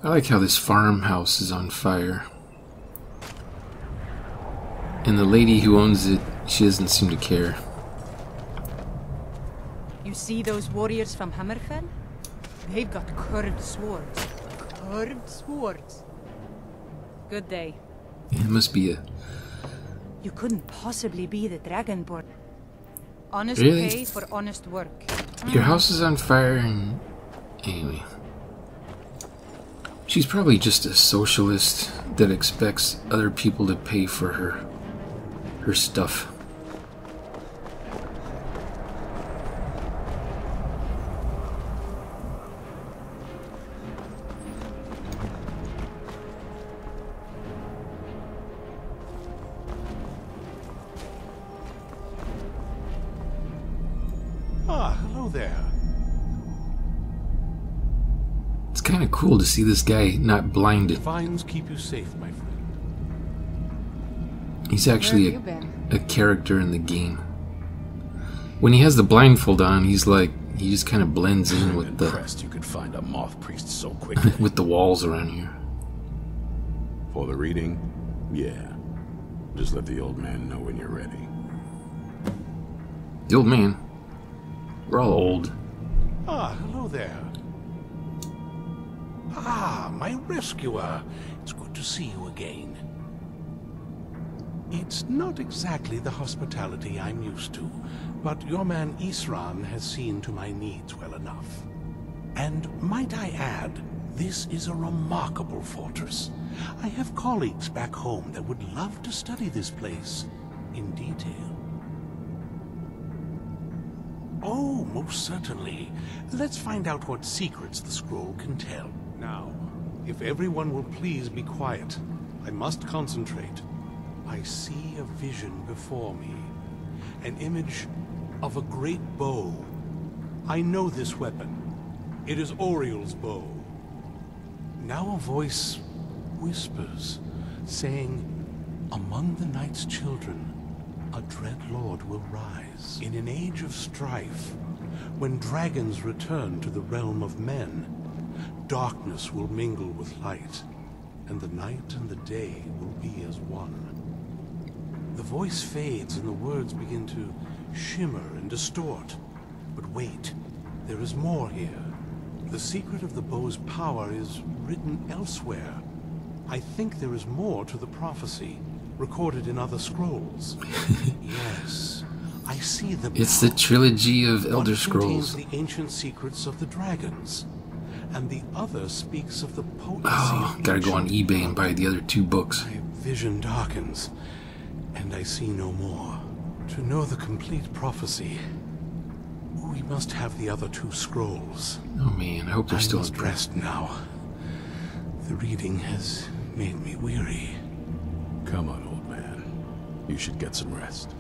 I like how this farmhouse is on fire. And the lady who owns it, she doesn't seem to care. You see those warriors from Hammerfell? They've got curved swords. Curved swords. Good day. It must be a... You couldn't possibly be the Dragonborn. Honest Really? pay for honest work. Your house is on fire and... Anyway. She's probably just a socialist that expects other people to pay for her stuff. Ah, hello there. It's kind of cool to see this guy not blinded. Vines keep you safe, my friend. He's actually a character in the game. When he has the blindfold on, he's like, he just kind of blends in with the Impressed you could find a moth priest so quickly. with the walls around here. For the reading? Yeah. Just let the old man know when you're ready. The old man. We're all old. Ah, hello there. Ah, my rescuer. It's good to see you again. It's not exactly the hospitality I'm used to, but your man Isran has seen to my needs well enough. And might I add, this is a remarkable fortress. I have colleagues back home that would love to study this place in detail. Oh, most certainly. Let's find out what secrets the scroll can tell. Now, if everyone will please be quiet, I must concentrate. I see a vision before me. An image of a great bow. I know this weapon. It is Oriel's bow. Now a voice whispers, saying, among the night's children, a dread lord will rise. In an age of strife, when dragons return to the realm of men, darkness will mingle with light, and the night and the day will be as one. The voice fades and the words begin to shimmer and distort. But wait, there is more here. The secret of the bow's power is written elsewhere. I think there is more to the prophecy, recorded in other scrolls. Yes, I see the It's the trilogy of Elder Scrolls. One contains the ancient secrets of the dragons, and the other speaks of the potency Oh, of gotta go on ancient eBay and buy the other 2 books. My vision darkens, and I see no more. To know the complete prophecy, we must have the other 2 scrolls. Oh man, I hope they're still I must rest now. The reading has made me weary. Come on, old man. You should get some rest.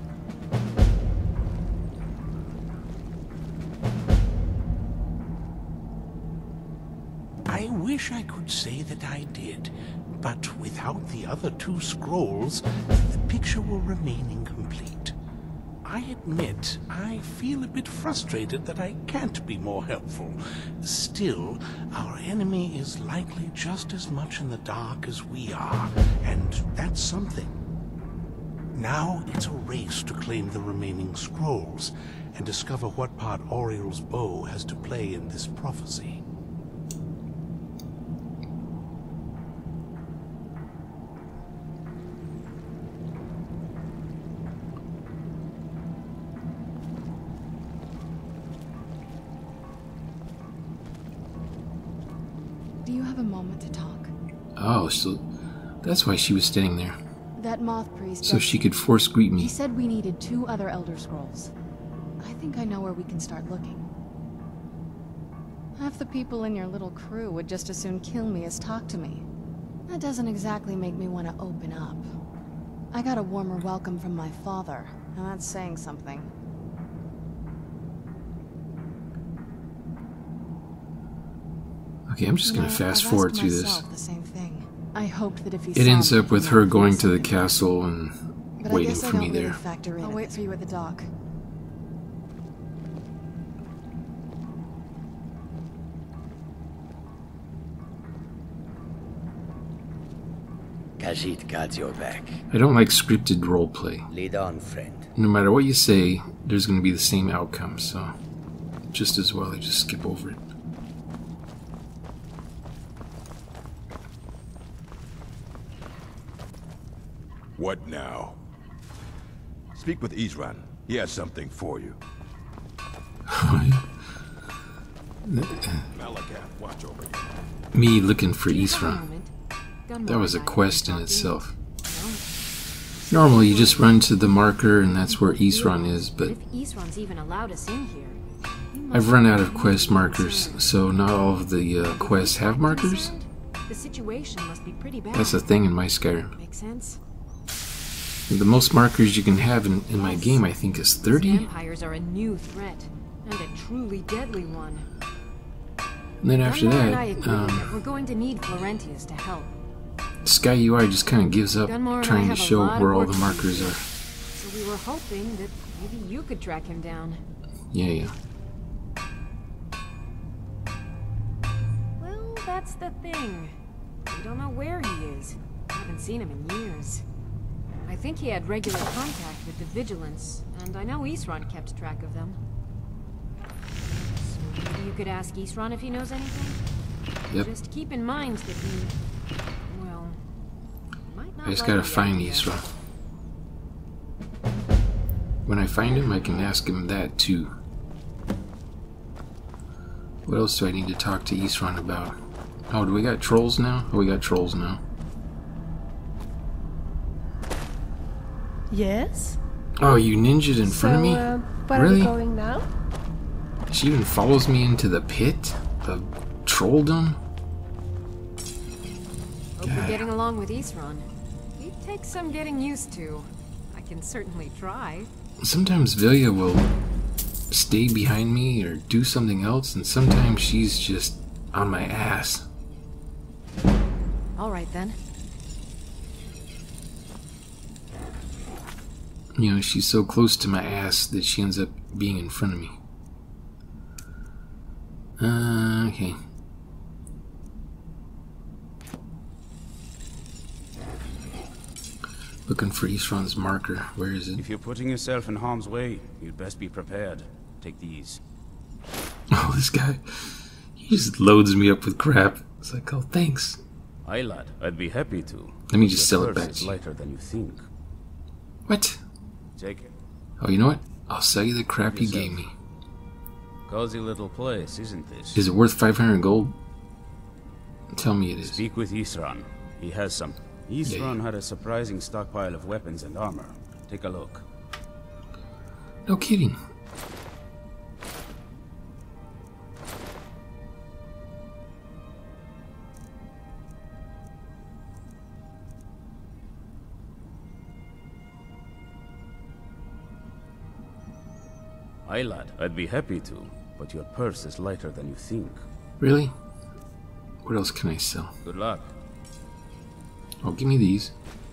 I wish I could say that I did, but without the other 2 scrolls, the picture will remain incomplete. I admit, I feel a bit frustrated that I can't be more helpful. Still, our enemy is likely just as much in the dark as we are, and that's something. Now it's a race to claim the remaining scrolls, and discover what part Oriel's bow has to play in this prophecy. Do you have a moment to talk? Oh, so that's why she was standing there. That moth priest... So she could force greet He me. said we needed 2 other Elder Scrolls. I think I know where we can start looking. Half the people in your little crew would just as soon kill me as talk to me. That doesn't exactly make me want to open up. I got a warmer welcome from my father, and that's saying something. Okay, I'm just gonna fast forward through this. The same thing. I hoped that if he It saw ends me, up with he her might going feel to the something. castle and But I waiting guess I for me don't really there. factor in. I'll wait for you at the dock. Khajiit got your back. I don't like scripted roleplay. Lead on, friend. No matter what you say, there's going to be the same outcome, so just as well I just skip over it. What now? Speak with Isran. He has something for you. Malacath, watch over you. Me looking for Isran. That was a quest in itself. Normally you just run to the marker and that's where Isran is, but If Isran's even allowed us in here, I've run out of quest markers, so not all of the quests have markers. the situation must be pretty bad. That's a thing in my Skyrim. Makes sense. The most markers you can have in my game, I think, is 30. Vampires are a new threat, and a truly deadly one. And then after Gunmar and I agree that, that we're going to need Florentius to help. Sky UI just kind of gives up Gunmar and I trying to have a show lot of where all work the to do. markers are. So we were hoping that maybe you could track him down. Yeah. Well, that's the thing. We don't know where he is. I haven't seen him in years. I think he had regular contact with the Vigilance, and I know Isran kept track of them. So maybe you could ask Isran if he knows anything? Yep. Just keep in mind that he... well... might not I just like gotta the find idea. Isra. When I find him, I can ask him that too. What else do I need to talk to Isran about? Oh, do we got trolls now? Oh, we got trolls now. Yes? Oh, you ninja'd in front of me? Where are Really? we going now? She even follows me into the pit of trolldom? Hope you're getting along with Isran. He'd take some getting used to. I can certainly try. Sometimes Vilya will stay behind me or do something else, and sometimes she's just on my ass. Alright then. You know, she's so close to my ass that she ends up being in front of me. Okay. Looking for Isran's marker. Where is it? If you're putting yourself in harm's way, you'd best be prepared. Take these. Oh, this guy. He just loads me up with crap. It's like, oh, thanks. Aye, lad. I'd be happy to. Let me just Your sell it purse back is to you. lighter than you think. What? Take it. Oh, you know what? I'll sell you the crap you Yourself. gave me. Cozy little place, isn't this? Is it worth 500 gold? Tell me it is. Speak with Isran. He has some. Isran had a surprising stockpile of weapons and armor. Take a look. No kidding. Aye, lad. I'd be happy to, but your purse is lighter than you think. Really? What else can I sell? Good luck. Oh, give me these.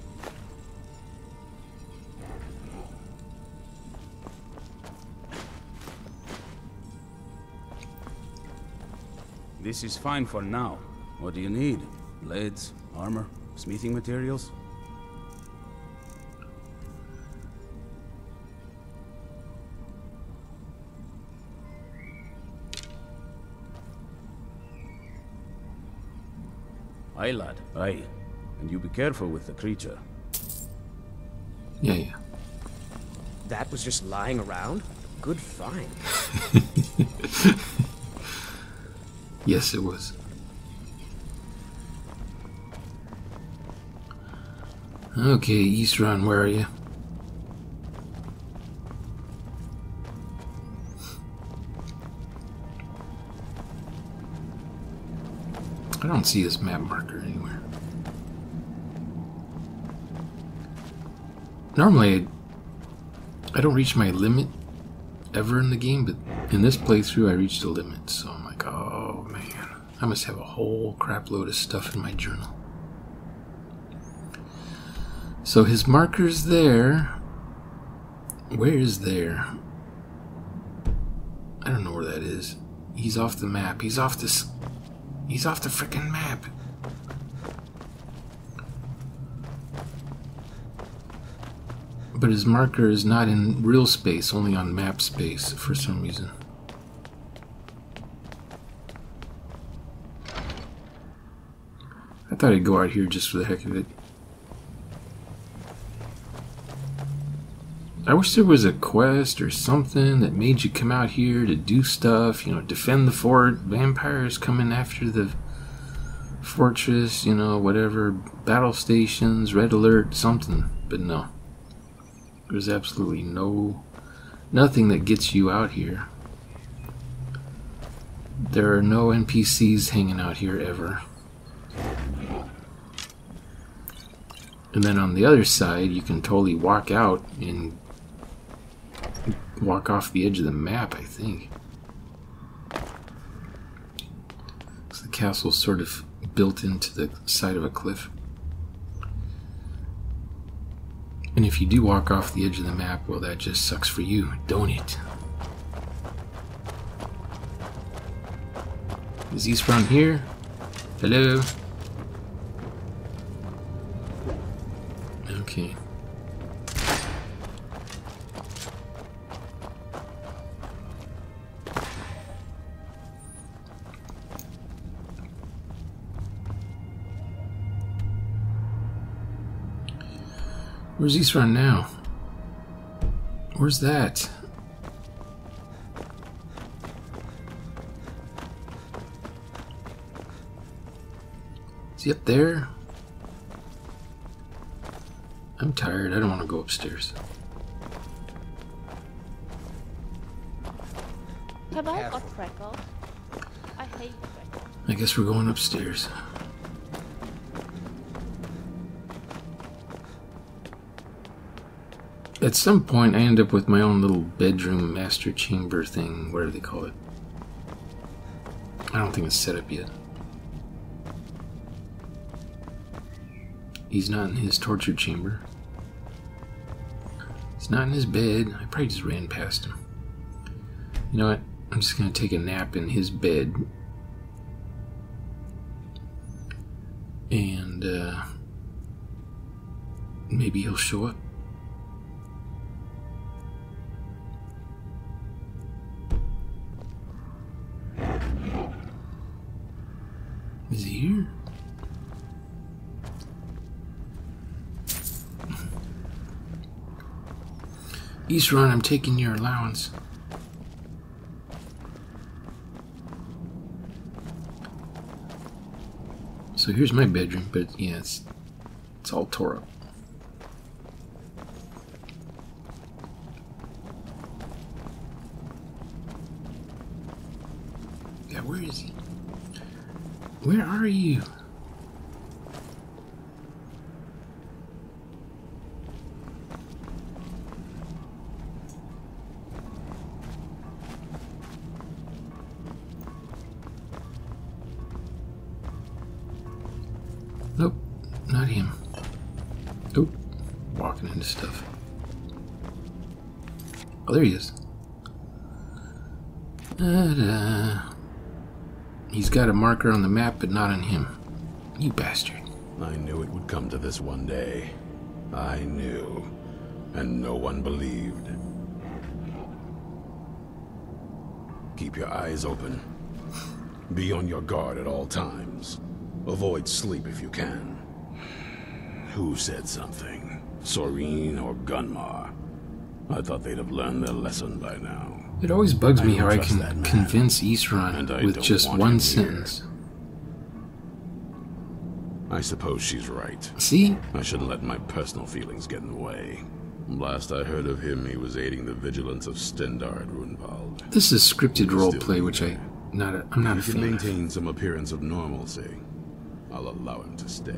This is fine for now. What do you need? Blades, armor, smithing materials? Aye, lad. Aye. And you be careful with the creature. Yeah. That was just lying around? Good find. Yes, it was. Okay, Isran, where are you? I don't see this map marker anywhere. Normally, I don't reach my limit ever in the game, but in this playthrough I reached a limit, so I'm like, oh man, I must have a whole crap load of stuff in my journal. So his marker's there. Where is there? I don't know where that is. He's off the map. He's off the frickin' map. But his marker is not in real space, only on map space for some reason. I thought I'd go out here just for the heck of it. I wish there was a quest or something that made you come out here to do stuff, you know, defend the fort, vampires coming after the fortress, you know, whatever, battle stations, red alert, something. But no. There's absolutely nothing that gets you out here. There are no NPCs hanging out here ever. And then on the other side, you can totally walk out and walk off the edge of the map, I think. So the castle's sort of built into the side of a cliff. And if you do walk off the edge of the map, well, that just sucks for you, don't it? Is Eastbound here? Hello? Okay. Where's Eastbound now? Where's that? Is he up there? I'm tired. I don't want to go upstairs. Have I got freckles? I hate freckles. I guess we're going upstairs. At some point, I end up with my own little bedroom master chamber thing, whatever they call it. I don't think it's set up yet. He's not in his torture chamber. He's not in his bed. I probably just ran past him. You know what? I'm just going to take a nap in his bed. And, maybe he'll show up. Is he here? Eastron, I'm taking your allowance. So here's my bedroom, but yeah, it's all tore up. Yeah, where is he? Where are you? Nope, not him. Oop, walking into stuff. Oh, there he is. He's got a marker on the map, but not on him. You bastard. I knew it would come to this one day. I knew. And no one believed. Keep your eyes open. Be on your guard at all times. Avoid sleep if you can. Who said something? Soreen or Gunmar? I thought they'd have learned their lesson by now. It always bugs me how I can convince Eastron with just one sentence. I suppose she's right. See? I shouldn't let my personal feelings get in the way. Last I heard of him, he was aiding the vigilance of Stendarr at Runevald. This is scripted roleplay, which I'm not a fan of. If he can maintain some appearance of normalcy, I'll allow him to stay.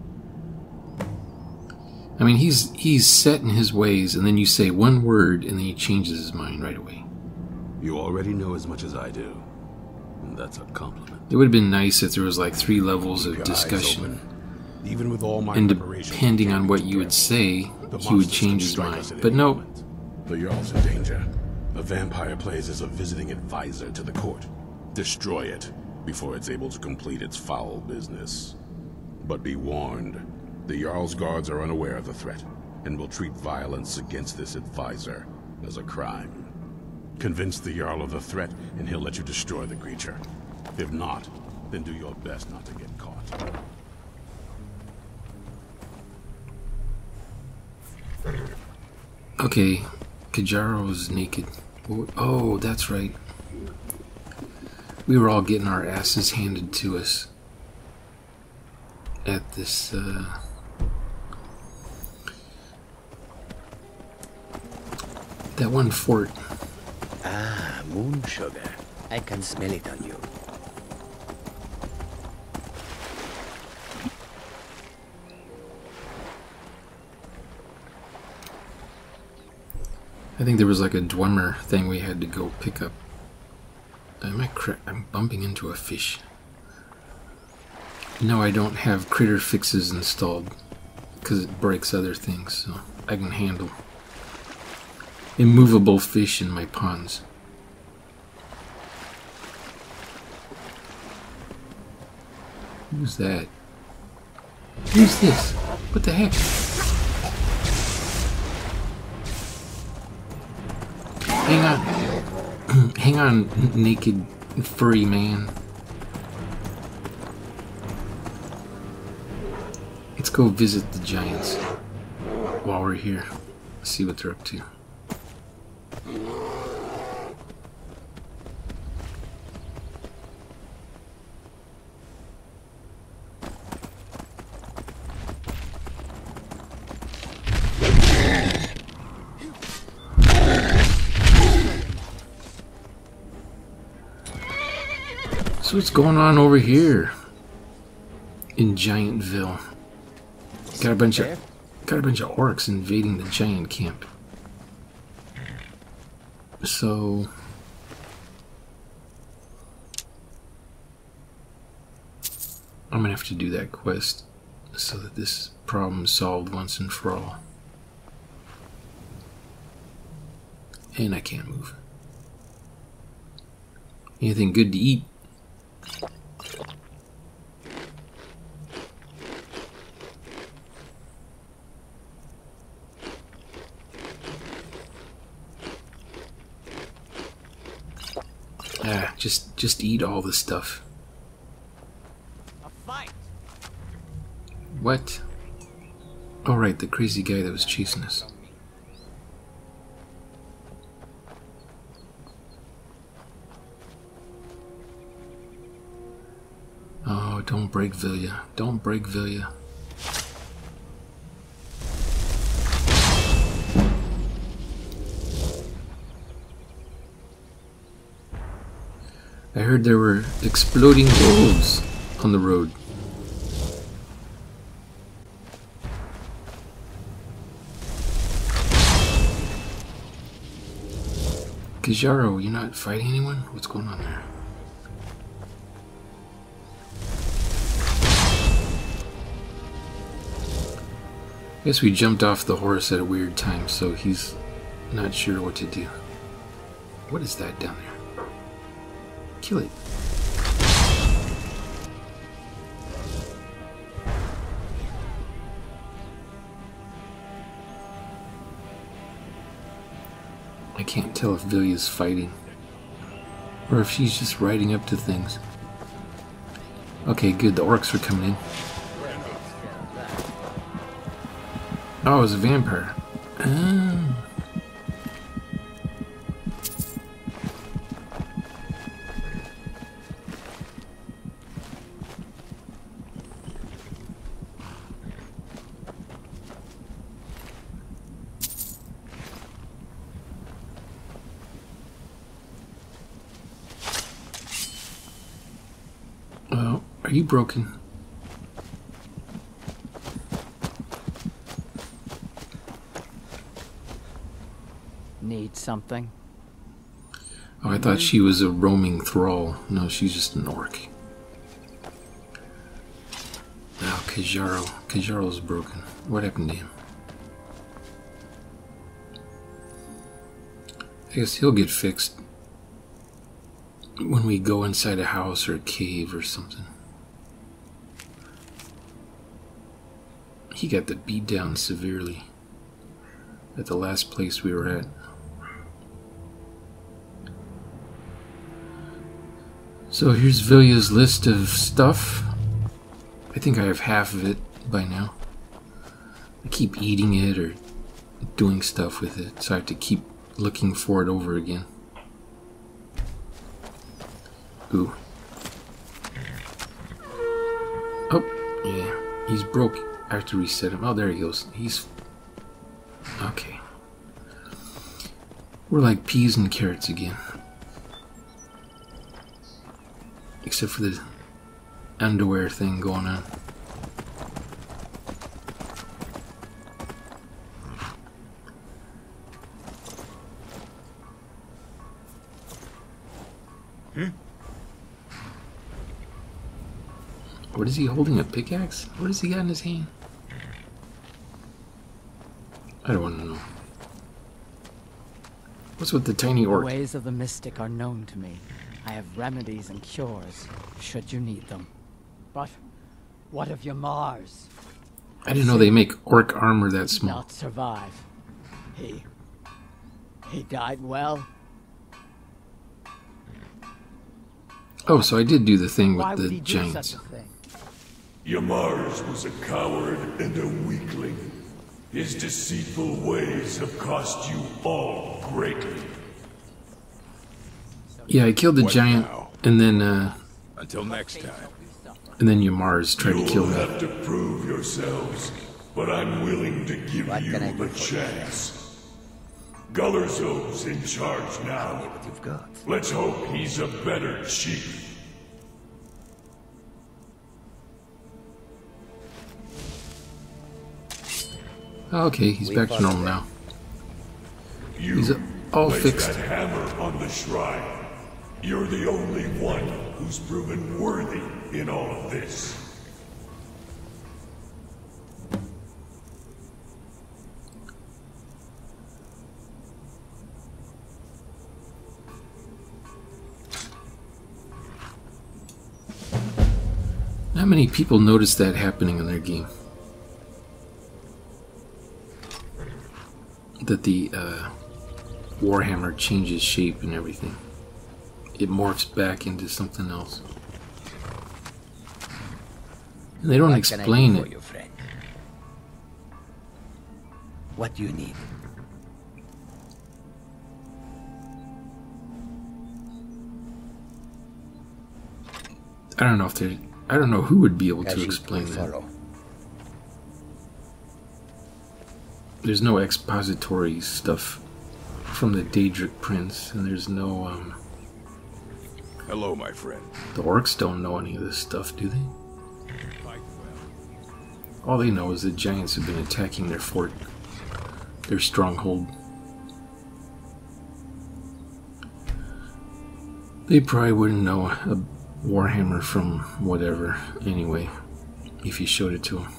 I mean, he's set in his ways, and then you say one word, and then he changes his mind right away. You already know as much as I do, and that's a compliment. It would have been nice if there was like 3 levels of discussion. Even with all my and depending on what you would say, he would change his mind. But no. The Jarl's in danger. A vampire plays as a visiting advisor to the court. Destroy it before it's able to complete its foul business. But be warned, the Jarl's guards are unaware of the threat. and will treat violence against this advisor as a crime. Convince the Jarl of the threat, and he'll let you destroy the creature. If not, then do your best not to get caught. Okay, Kajaro was naked. Oh, that's right. We were all getting our asses handed to us at this, that one fort. Ah, moon sugar. I can smell it on you. I think there was like a Dwemer thing we had to go pick up. I'm bumping into a fish. No, I don't have critter fixes installed because it breaks other things, so I can handle immovable fish in my ponds. Who's that? Who's this? What the heck? Hang on. Hang on, naked furry man. Let's go visit the giants while we're here. See what they're up to. So what's going on over here in Giantville? Got a bunch of orcs invading the giant camp. So I'm gonna have to do that quest so that this problem is solved once and for all. And I can't move. Anything good to eat? Ah, just eat all the stuff. A fight. What? Oh right, the crazy guy that was chasing us. Oh, don't break Vilya. Don't break Vilya. I heard there were exploding wolves on the road. Kajaro, you're not fighting anyone? What's going on there? I guess we jumped off the horse at a weird time, so he's not sure what to do. What is that down there? Kill it. I can't tell if Vilya's fighting or if she's just riding up to things. Okay, good. The orcs are coming in. Oh, it was a vampire. Oh. Oh, are you broken? Need something? Oh, I thought she was a roaming thrall. No, she's just an orc. Oh, Kajaro. Kajaro's broken. What happened to him? I guess he'll get fixed when we go inside a house or a cave or something. He got the beat down severely. at the last place we were at. So here's Vilya's list of stuff. I think I have half of it by now. I keep eating it or doing stuff with it, so I have to keep looking for it over again. Ooh. Oh, yeah. He's broke. I have to reset him. Oh, there he goes. He's... Okay. We're like peas and carrots again. Except for the underwear thing going on. What is he holding? A pickaxe? What does he got in his hand? I don't want to know. What's with the tiny orc? The ways of the mystic are known to me. I have remedies and cures, should you need them. But what of Yamar's? I didn't know they make orc armor that small. Not survive. He died well. Oh, so I did do the thing Why with would the he do giants. such a thing? Yamars was a coward and a weakling. His deceitful ways have cost you all greatly. Yeah, I killed the giant, and then Until next time. and then Yamar's tried to kill You'll me. have to prove yourselves, but I'm willing to give What you can I do a for you? chance. Gullerzo's in charge now. What you've got. Let's hope he's a better chief. Okay, he's back to normal now. You He's all place fixed. that hammer on the shrine. You're the only one who's proven worthy in all of this. Not many people notice that happening in their game. That the Warhammer changes shape and everything. It morphs back into something else. And they don't What can I explain do for it. you, friend? What do you need? I don't know if they. I don't know who would be able to Kashyyyk explain will that. follow. There's no expository stuff from the Daedric Prince, and there's no. Hello, my friend. The orcs don't know any of this stuff, do they? All they know is the giants have been attacking their fort, their stronghold. They probably wouldn't know a Warhammer from whatever, anyway, if you showed it to them.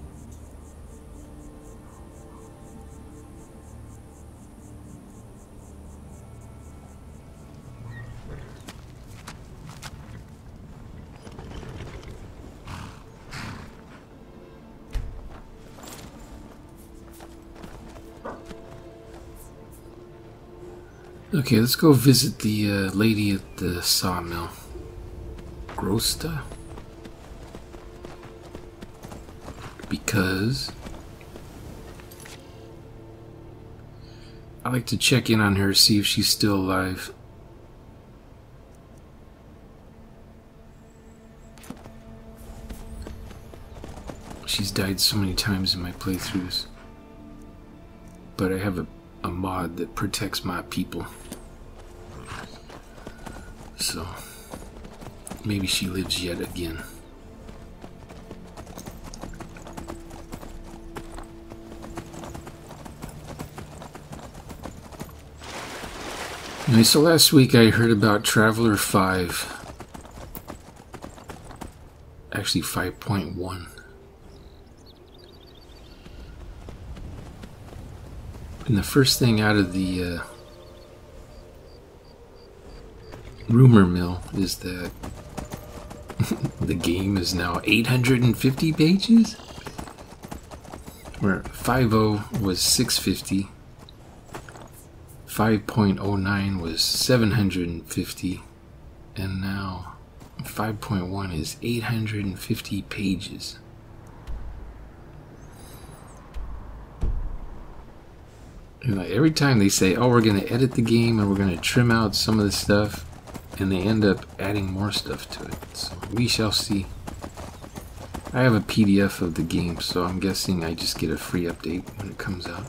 Okay, let's go visit the lady at the sawmill. Grosta? Because I like to check in on her, see if she's still alive. She's died so many times in my playthroughs. But I have a mod that protects my people. So maybe she lives yet again. Anyway, so last week I heard about Traveler 5. Actually 5.1. And the first thing out of the rumor mill is that the game is now 850 pages? Where 5.0 was 650 5.09 was 750, and now 5.1 is 850 pages. And like every time they say, oh, we're going to edit the game and we're going to trim out some of the stuff, and they end up adding more stuff to it. So we shall see. I have a PDF of the game, so I'm guessing I just get a free update when it comes out.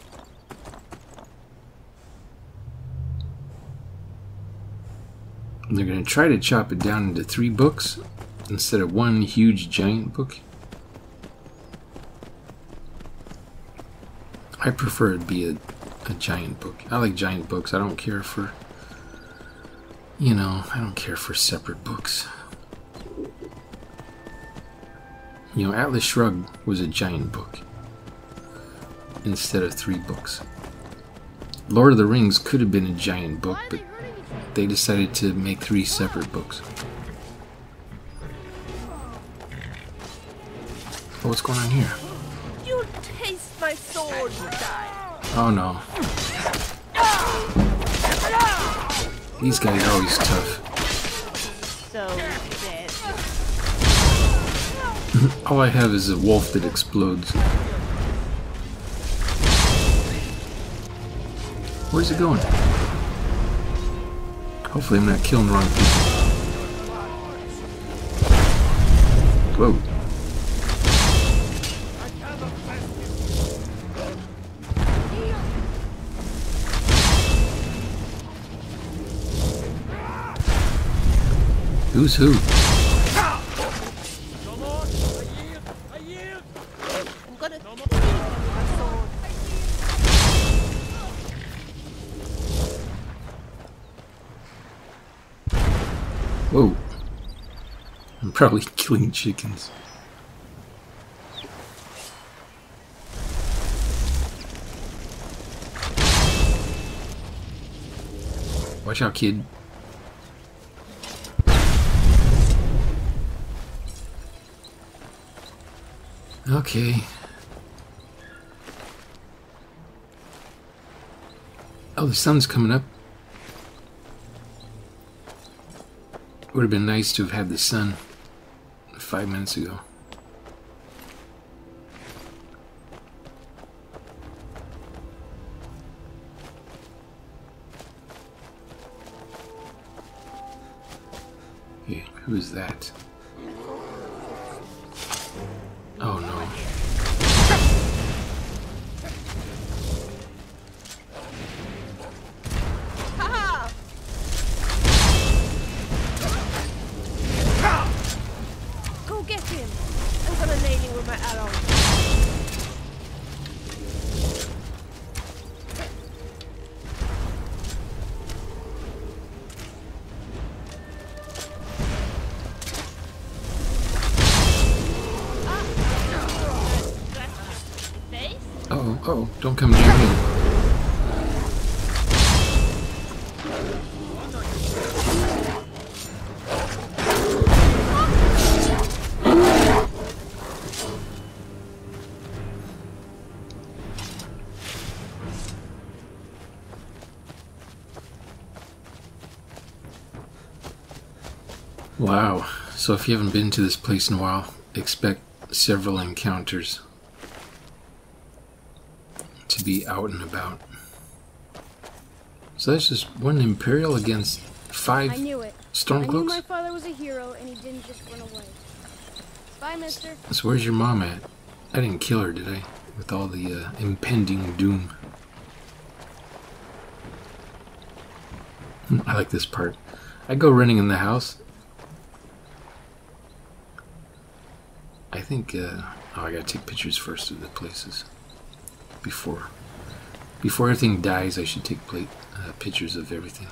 And they're going to try to chop it down into 3 books instead of one huge giant book. I prefer it be a giant book. I like giant books. I don't care for, you know, I don't care for separate books. You know, Atlas Shrugged was a giant book instead of 3 books. Lord of the Rings could have been a giant book, but they decided to make 3 separate books. Oh, what's going on here? You'll taste my sword, Oh no. These guys are always tough. So dead. All I have is a wolf that explodes. Where's it going? Hopefully I'm not killing the wrong people. Whoa. Who's who? I'm gonna kill you with my sword. Whoa. I'm probably killing chickens. Watch out, kid. Okay. Oh, the sun's coming up. Would have been nice to have had the sun 5 minutes ago. Okay, who is that? Oh no. Go get him. I'm gonna nail him with my arrow. Oh, don't come near me. Wow, so if you haven't been to this place in a while, expect several encounters to be out and about. So that's just one Imperial against 5 I knew it. Stormcloaks? I knew my father was a hero and he didn't just run away. Bye, mister. So where's your mom at? I didn't kill her, did I? With all the impending doom. I like this part. I go running in the house. I think, oh, I gotta take pictures first of the places. Before everything dies, I should take pictures of everything.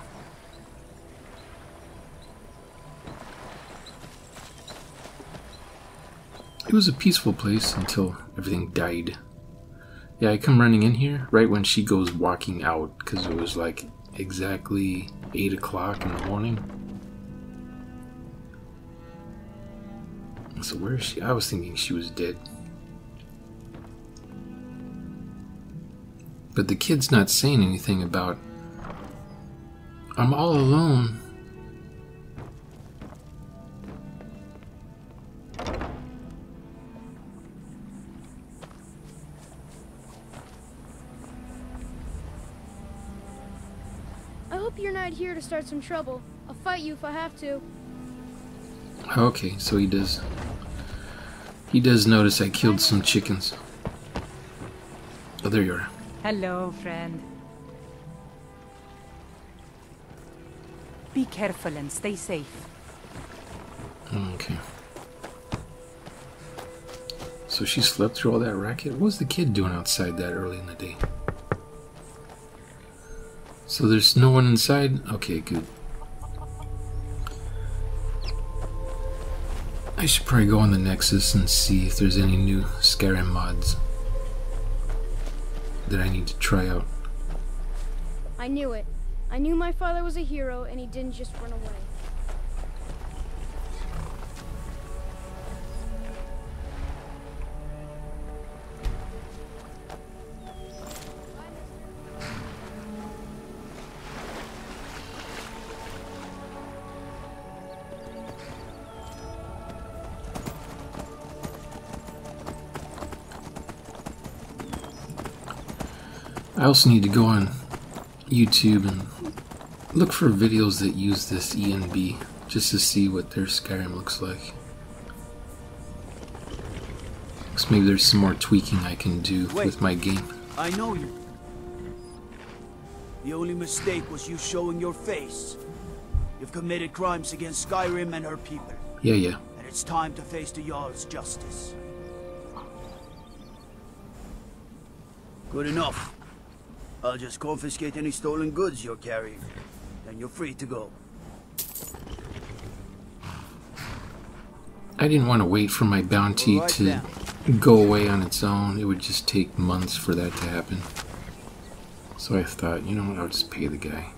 It was a peaceful place until everything died. Yeah, I come running in here right when she goes walking out, because it was like exactly 8 o'clock in the morning. So where is she? I was thinking she was dead. But the kid's not saying anything about I'm all alone. I hope you're not here to start some trouble. I'll fight you if I have to. Okay, so he does. He does notice I killed some chickens. Oh, there you are. Hello, friend. Be careful and stay safe. Okay. So she slept through all that racket? What was the kid doing outside that early in the day? So there's no one inside? Okay, good. I should probably go on the Nexus and see if there's any new Skyrim mods that I need to try out. I knew it. I knew my father was a hero and he didn't just run away. I also need to go on YouTube and look for videos that use this ENB just to see what their Skyrim looks like. So maybe there's some more tweaking I can do with my game. I know you. The only mistake was you showing your face. You've committed crimes against Skyrim and her people. Yeah. And it's time to face the Jarl's justice. Good enough. I'll just confiscate any stolen goods you're carrying. Then you're free to go. I didn't want to wait for my bounty to go away on its own. It would just take months for that to happen. So I thought, you know what, I'll just pay the guy.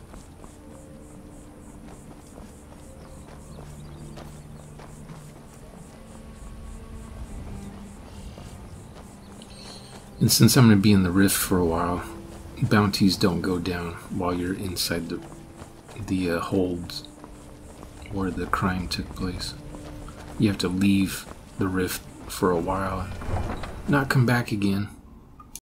And since I'm going to be in the Rift for a while, bounties don't go down while you're inside the holds where the crime took place. You have to leave the Rift for a while and not come back again.